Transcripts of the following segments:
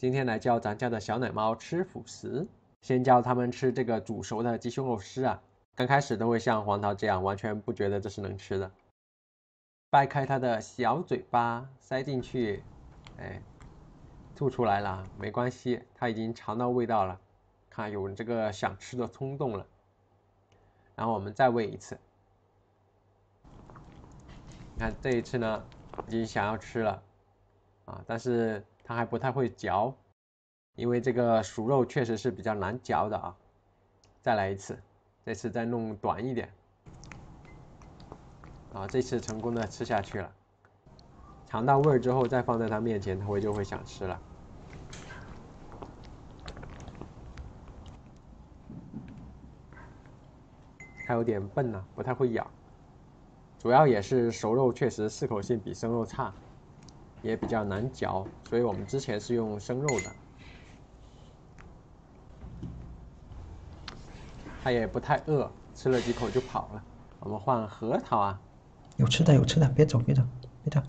今天来教咱家的小奶猫吃辅食。先教它们吃这个煮熟的鸡胸肉丝啊，刚开始都会像黄桃这样，完全不觉得这是能吃的。掰开它的小嘴巴，塞进去，哎，吐出来了，没关系，它已经尝到味道了，看有这个想吃的冲动了。然后我们再喂一次，你看这一次呢，已经想要吃了啊，但是它还不太会嚼。因为这个熟肉确实是比较难嚼的啊，再来一次，这次再弄短一点，啊，这次成功的吃下去了，尝到味儿之后再放在他面前，他就会想吃了。它有点笨啊，不太会咬，主要也是熟肉确实适口性比生肉差，也比较难嚼，所以我们之前是用生肉的。它也不太饿，吃了几口就跑了。我们换核桃啊， 有吃的有吃的，别走别走别走。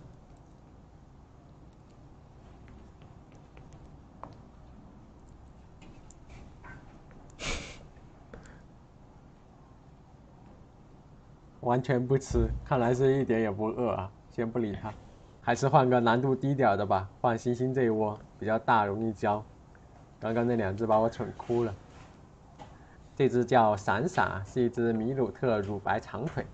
完全不吃，看来是一点也不饿啊。先不理它，还是换个难度低点的吧。换星星这一窝比较大，容易教。刚刚那两只把我蠢哭了。这只叫闪闪，是一只米鲁特乳白长腿。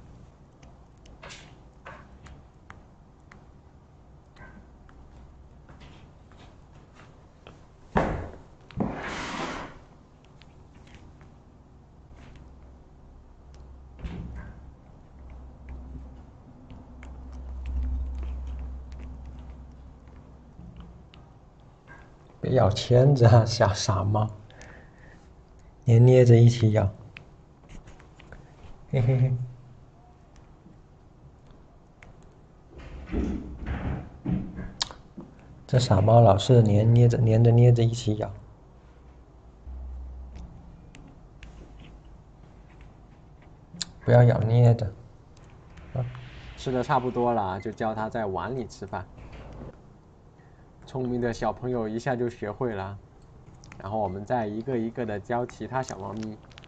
别咬签子啊，小傻猫，连捏着一起咬，嘿嘿嘿。这傻猫老是连捏着一起咬，不要咬捏着。 吃的差不多了，就教它在碗里吃饭。聪明的小朋友一下就学会了。然后我们再一个一个的教其他小猫咪。